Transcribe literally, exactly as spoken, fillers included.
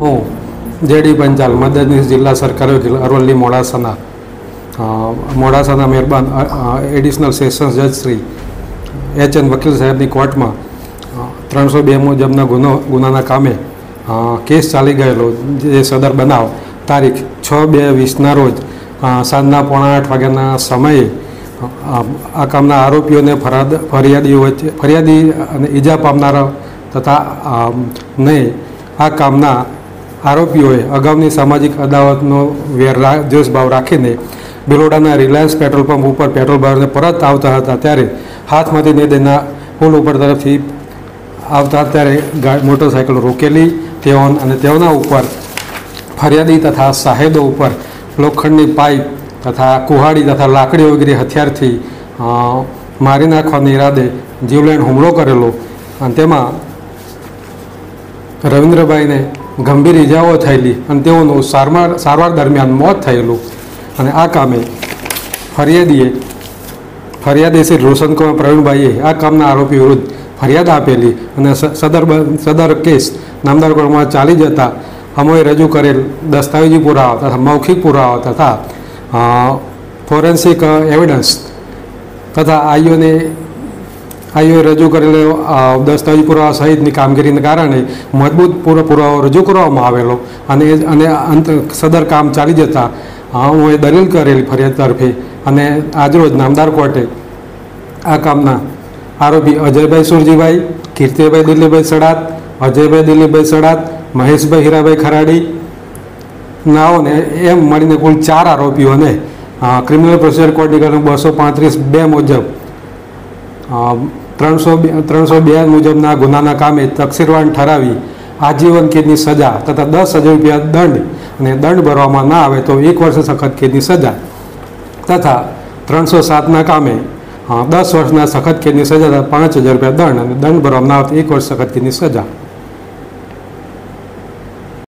હું જેડી પંચાલ મદદનીશ જિલ્લા સરકારી વકીલ અરવલ્લી મોડાસાના મોડાસાના મહેરબાન એડિશનલ સેશન્સ જજ શ્રી એચ એન વકીલ સાહેબની કોર્ટમાં ત્રણસો બે મુજબના ગુનો ગુનાના કામે કેસ ચાલી ગયેલો જે સદર બનાવ તારીખ છ બે વીસના રોજ સાંજના પોણા આઠ વાગ્યાના સમયે આ કામના આરોપીઓને ફરાદ ફરિયાદીઓ વચ્ચે ફરિયાદી અને ઈજા પામનારા તથા ને આ કામના આરોપીઓએ અગાઉની સામાજિક અદાવતનો વેર દ્વેષભાવ રાખીને બિલોડાના રિલાયન્સ પેટ્રોલ પંપ ઉપર પેટ્રોલ ભરાવીને પરત આવતા હતા ત્યારે હાથમાંથી નિદેના પુલ ઉપર તરફથી આવતા ત્યારે મોટરસાઇકલ રોકેલી તેઓ અને તેઓના ઉપર ફરિયાદી તથા સાહેદો ઉપર લોખંડની પાઇપ તથા કુહાડી તથા લાકડી વગેરે હથિયારથી મારી નાખવાના ઈરાદે જીવલેણ હુમલો કરેલો અને તેમાં રવિન્દ્રભાઈને ગંભીર ઇજાઓ થયેલી અને તેઓનું સારવાર સારવાર દરમિયાન મોત થયેલું અને આ કામે ફરિયાદીએ ફરિયાદી શ્રી રોશનકુમાર પ્રવીણભાઈએ આ કામના આરોપી વિરુદ્ધ ફરિયાદ આપેલી અને સદર સદર કેસ નામદાર કોર્ટમાં ચાલી જતા અમોએ રજૂ કરેલ દસ્તાવેજી પુરાવા તથા મૌખિક પુરાવા તથા ફોરેન્સિક એવિડન્સ તથા આઈઓને આઈઓએ રજૂ કરેલો દસ્તાવેજી પુરાવા સહિતની કામગીરીને કારણે મજબૂત પૂરો પુરાવો રજૂ કરવામાં આવેલો અને અને અંત સદર કામ ચાલી જતા હું એ દલીલ કરેલી ફરિયાદ તરફે અને આજરોજ નામદાર કોર્ટે આ કામના આરોપી અજયભાઈ સુરજીભાઈ, કીર્તિભાઈ દિલીપભાઈ સડાત, અજયભાઈ દિલીપભાઈ સડાત, મહેશભાઈ હીરાભાઈ ખરાડી નાઓને એમ મળીને કુલ ચાર આરોપીઓને ક્રિમિનલ પ્રોસિજર કોડની કલમ બસો પાંત્રીસ બે મુજબ ત્રણસો ત્રણસો બે મુજબના ગુનાના કામે તકસીરવાન ઠરાવી આજીવન કેદની સજા તથા દસ હજાર રૂપિયા દંડ અને દંડ ભરવામાં ના આવે તો એક વર્ષ સખત કેદની સજા તથા ત્રણસો સાતના કામે દસ વર્ષના સખત કેદની સજા પાંચ હજાર રૂપિયા દંડ અને દંડ ભરવામાં ના આવે તો એક વર્ષ સખત કેદની સજા